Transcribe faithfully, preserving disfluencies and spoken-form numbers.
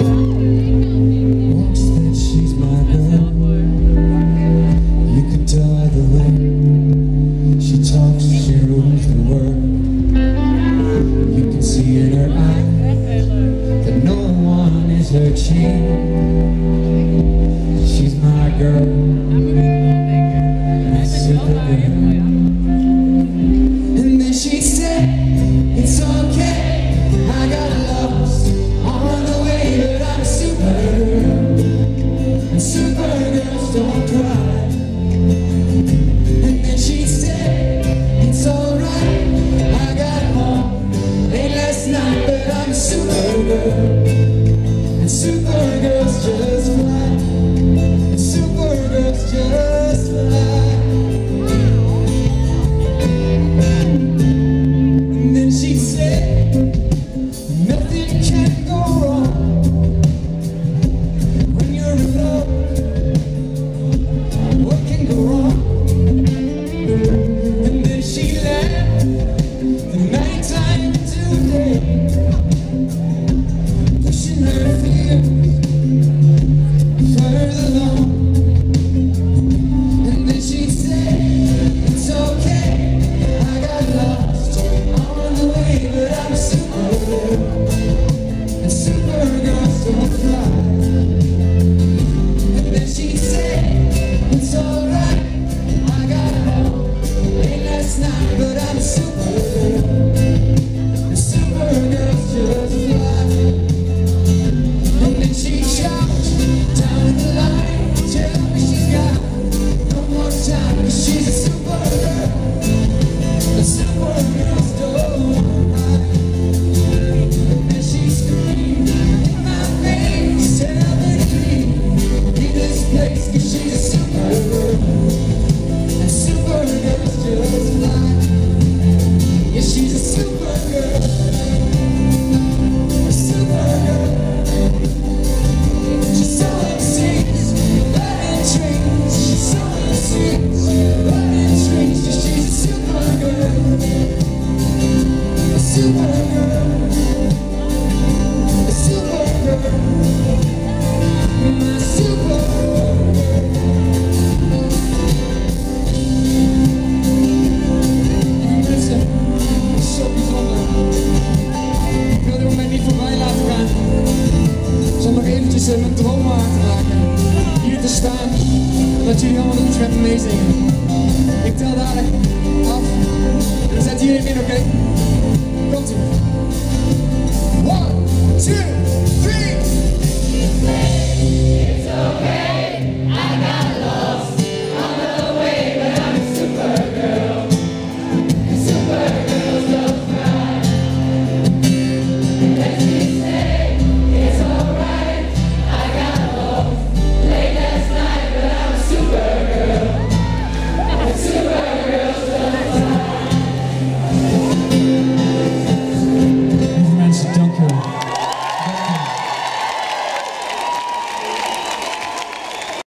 Walks that she's my girl. You can tell by the way she talks, she rules the world. You can see in her eyes that no one is her king. She's my girl, my super girl. And then she said, it's okay, I got lost on the way, but I'm a super girl, and super girls don't cry. And then she said, it's alright, I got home late last night, but I'm a super girl, and super girls just fly, and super girls just fly. And then she said, nothing can go wrong when you're in love. What can go wrong? And then she laughed the night time to day, pushing her fears further along. And then she said, it's okay, I got lost on the way, but I'm a super girl, and super girls don't cry. And then she said, it's alright, I got home late last night, but I'm a super girl, and super girls just fly. And then she shouts down the line, tell me she's got no more time, 'cause she's a super girl, and super girls don't cry. And she screamed in my face, tell me to leave, leave this place, 'cause she's a super girl, and super girls just fly. Yeah, she's a super girl, a super girl. She's sowing seeds, planting trees. She's sowing seeds, planting trees. Yeah, she's a super girl, a super girl, a super girl, my super girl. Mensen, het is zo bijzonder. Ik wil dit moment niet voorbij laten gaan zonder eventjes uh, mijn droom waar te maken. Hier te staan en dat jullie allemaal iets met me meezingen. Ik tel dadelijk af en dan zetten jullie in, oké? Okay? Komt ie. One, two, three.